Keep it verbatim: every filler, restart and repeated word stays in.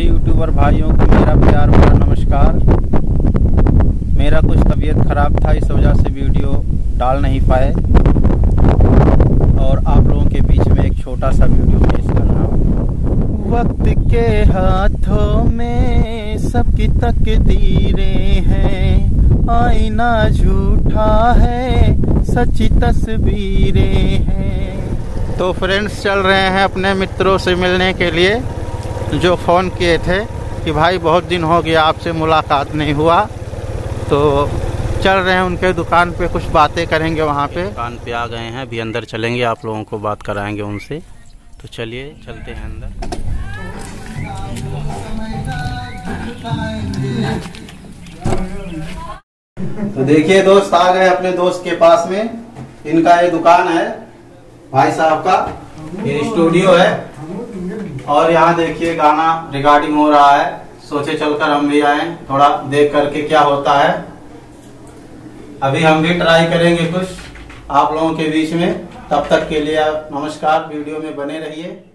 सभी यूट्यूबर भाइयों को मेरा प्यार भरा नमस्कार। मेरा कुछ तबीयत खराब था, इस वजह से वीडियो डाल नहीं पाए और आप लोगों के बीच में एक छोटा सा वीडियो पेश कर रहा हूँ। वक्त के हाथों में सबकी तकदीरें हैं, आईना झूठा है, सच्ची तस्वीरें हैं। तो फ्रेंड्स चल रहे हैं अपने मित्रों से मिलने के लिए, जो फ़ोन किए थे कि भाई बहुत दिन हो गया आपसे मुलाकात नहीं हुआ। तो चल रहे हैं उनके दुकान पे, कुछ बातें करेंगे वहाँ पे। दुकान पे आ गए हैं, अभी अंदर चलेंगे, आप लोगों को बात कराएंगे उनसे। तो चलिए चलते हैं अंदर। तो देखिए दोस्त, आ गए अपने दोस्त के पास में। इनका ये दुकान है भाई साहब का, ये स्टूडियो है और यहाँ देखिए गाना रिकॉर्डिंग हो रहा है। सोचे चलकर हम भी आए, थोड़ा देख करके क्या होता है। अभी हम भी ट्राई करेंगे कुछ आप लोगों के बीच में। तब तक के लिए नमस्कार, वीडियो में बने रहिए।